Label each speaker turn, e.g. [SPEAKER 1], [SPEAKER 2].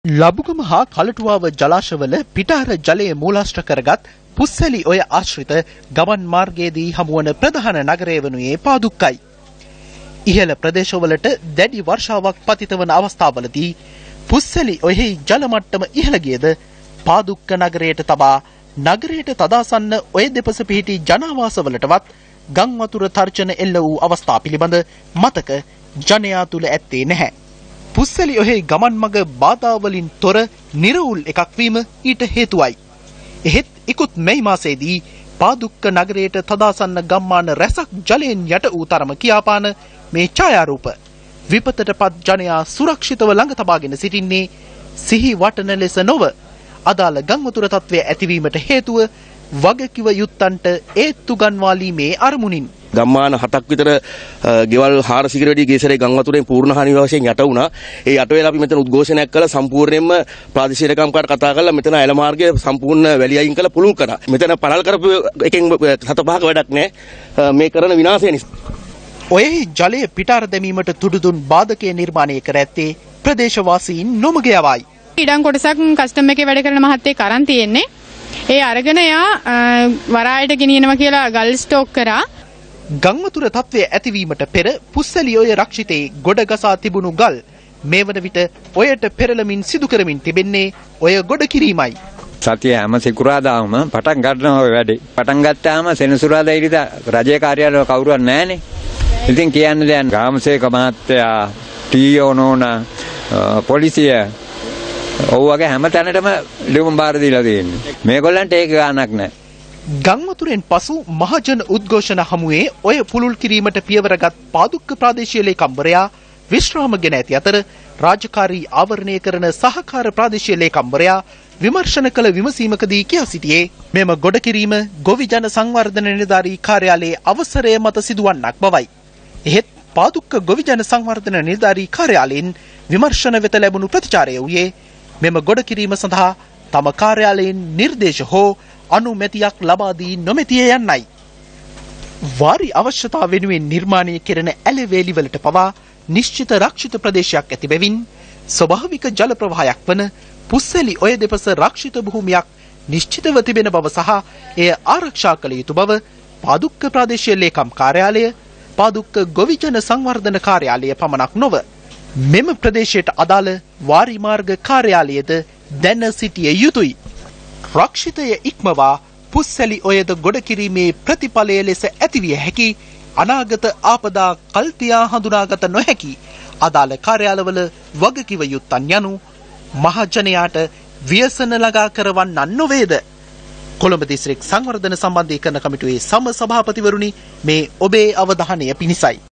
[SPEAKER 1] ලබුගම හා කලටුවාව ජලාශවල පිටාර ජලයේ මූලාශ්‍ර කරගත් පුස්සලි ඔය ආශ්‍රිත ගමන් මාර්ගයේදී හමුවන ප්‍රධාන නගරය වනුයේ පාදුක්කයි. ඉහළ ප්‍රදේශවලට දැඩි වර්ෂාවක් පතිත වන අවස්ථාවලදී පුස්සලි ඔයෙහි ජල මට්ටම ඉහළ ගියද පාදුක්ක නගරයට තබා නගරයට තදාසන්න ඔය දෙපස පිහිටි ජනාවාසවලටවත් ගම් වතුර තර්ජන එල්ල වූ අවස්ථා පිළිබඳ මතක ජනයා තුල ඇත්තේ නැහැ. පුස්සලි ඔයෙහි ගමන් මග බාධා වලින් තොර නිර්වුල් එකක් වීම ඊට හේතුවයි. එහෙත් ඉක්ුත් මැයි මාසයේදී පාදුක්ක නගරයට තදාසන්න ගම්මාන රැසක් ජලයෙන් යට වූ තරම කියාපාන මේ ඡායාරූප විපතටපත් ජනයා සුරක්ෂිතව ළඟ තබාගෙන සිටින්නේ සිහි වටන ලෙස නොව අදාළ ගම් වතුර තත්ත්වය ඇතිවීමට හේතුව වගකිව යුත්තන්ට ඒත්තු ගන්වාලීමේ අරමුණින්.
[SPEAKER 2] ගම්මාන 7ක් විතර ගෙවල් 400කට වැඩි ගේසරේ ගම් වතුරෙන් පූර්ණ හානි වශයෙන් යට වුණා. ඒ යට වෙලා අපි මෙතන උද්ඝෝෂණයක් කළා සම්පූර්ණයෙන්ම ප්‍රාදේශීය ලේකම්කාරට කතා කරලා මෙතන ඇල මාර්ගය සම්පූර්ණ වැලි අයින් කරලා පුළුල් කරා. මෙතන පළල් කරපු එකෙන් 7-5ක වැඩක් නැහැ. මේ කරන විනාශය නිසා.
[SPEAKER 1] ඔයෙහි ජලය පිටාර දැමීමට තුඩුදුන් බාධකයේ නිර්මාණය කර ඇත්තේ ප්‍රදේශවාසීන් නොමග යවයි.
[SPEAKER 3] ඉඩම් කොටසක් කස්ටම් එකේ වැඩ කරන මහත්තයෙක් අරන් තියෙන්නේ. ඒ අරගෙන යා වරායට ගෙනියනවා කියලා ගල් ස්ටෝක් කරා.
[SPEAKER 1] ගම් වතුර තත්ත්වය ඇතිවීමට පෙර පුස්සලි ඔය රක්ෂිතේ ගොඩ ගසා තිබුණු ගල් මේ වන විට ඔයට පෙරළමින් සිදු කරමින් තිබෙන්නේ ඔය ගොඩ කිරීමයි.
[SPEAKER 4] සතිය හැම සිකුරාදාම පටන් ගන්නවා ඔය වැඩේ. පටන් ගත්තාම සෙනසුරාදා ඉරිදා රජයේ කාර්යාලවල කවුරුවත් නැහනේ. ඉතින් කියන්නේ දැන් ගාමසේක මහත්තයා ටීයෝ නෝනා පොලිසිය ඔව්වගේ හැම තැනටම ලියුම් බාර දීලා තියෙන්නේ. මේගොල්ලන්ට ඒක ගාණක් නැහැ.
[SPEAKER 1] ගම් වතුරෙන් පසු මහජන උද්ඝෝෂණ හමුවේ ඔය පුළුල් කිරීමට පියවරගත් පාදුක්ක ප්‍රාදේශීය ලේකම්වරයා විශ්‍රාම ගෙන ඇති අතර රාජකාරී ආවරණය කරන සහකාර ප්‍රාදේශීය ලේකම්වරයා විමර්ශන කළ විමසීමකදී කියා සිටියේ මෙම ගොඩ කිරීම ගොවි ජන සංවර්ධන නිලධාරී කාර්යාලයේ අවසරය මත සිදුවන්නක් බවයි. එහෙත් පාදුක්ක ගොවි ජන සංවර්ධන නිලධාරී කාර්යාලයෙන් විමර්ශන වෙත ලැබුණු ප්‍රතිචාරය වූයේ මෙම ගොඩ කිරීම සඳහා තම කාර්යාලයෙන් නිර්දේශ හෝ අනුමැතියක් ලබා දී නොමැතිය යන්නයි. වාරි අවශ්‍යතාව වෙනුවෙන් නිර්මාණය කෙරෙන ඇලවේලි වලට පවා නිශ්චිත රක්ෂිත ප්‍රදේශයක් ඇති බැවින් ස්වභාවික ජල ප්‍රවාහයක් වන පුස්සලි ඔය දෙපස රක්ෂිත භූමියක් නිශ්චිතව තිබෙන බව සහ එය ආරක්ෂා කළ යුතු බව පාදුක්ක ප්‍රාදේශීය ලේකම් කාර්යාලය පාදුක්ක ගොවි ජන සංවර්ධන කාර්යාලය පමණක් නොව මෙම ප්‍රදේශයට අදාළ වාරි මාර්ග කාර්යාලයද දැන සිටිය යුතුයි. රක්ෂිතය ඉක්මවා පුස්සලි ඔයද ගොඩ කිරීමේ ප්‍රතිඵලය ලෙස ඇතිවිය හැකි අනාගත ආපදා කල්තියා හඳුනාගත නොහැකි අදාළ කාර්යාලවල වගකිව යුත්තන් යනු මහජනයාට ව්‍යසන ළඟා කරවන්නන් නොවේද? කොළඹ දිස්ත්‍රික් සංවර්ධන සම්බන්ධීකරණ කමිටුවේ සම සභාපතිවරුනි මේ ඔබේ අවධානය පිණිසයි.